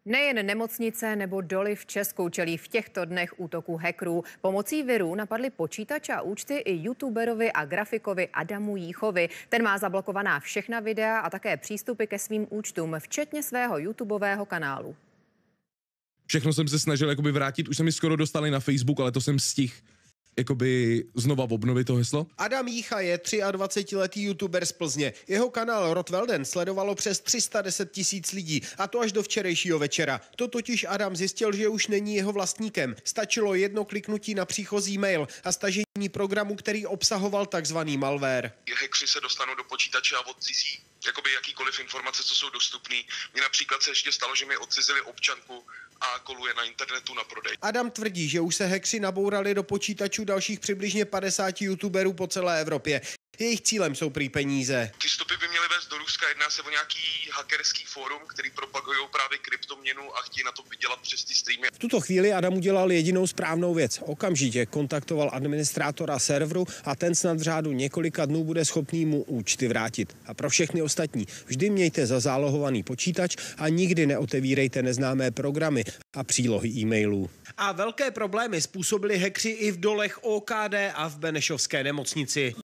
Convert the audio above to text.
Nejen nemocnice nebo doly v Česku čelí v těchto dnech útoků hackerů. Pomocí virů napadli počítač a účty i youtuberovi a grafikovi Adamu Jíchovi. Ten má zablokovaná všechna videa a také přístupy ke svým účtům, včetně svého YouTubeového kanálu. Všechno jsem se snažil vrátit, už jsem mi skoro dostali na Facebook, ale to jsem stihl znova obnovit to heslo. Adam Jícha je 23letý youtuber z Plzně. Jeho kanál Rotvelden sledovalo přes 310 000 lidí, a to až do včerejšího večera. To totiž Adam zjistil, že už není jeho vlastníkem. Stačilo jedno kliknutí na příchozí mail a stažení programu, který obsahoval takzvaný malware. Hackři se dostanou do počítače a odcizí jakýkoliv informace, co jsou dostupné. Mně například se ještě stalo, že mi odcizili občanku a koluje na internetu na prodej. Adam tvrdí, že už se hackři nabourali do počítačů dalších přibližně 50 youtuberů po celé Evropě. Jejich cílem jsou prý peníze. Ty stopy by měly vést do Ruska, jedná se o nějaký hackerský fórum, který propagují právě kryptoměnu a chtějí na to vydělat přes ty streamy. V tuto chvíli Adam udělal jedinou správnou věc. Okamžitě kontaktoval administrátora serveru a ten snad v řádu několika dnů bude schopný mu účty vrátit. A pro všechny ostatní, vždy mějte zazálohovaný počítač a nikdy neotevírejte neznámé programy a přílohy e-mailů. A velké problémy způsobili hackři i v dolech OKD a v benešovské nemocnici.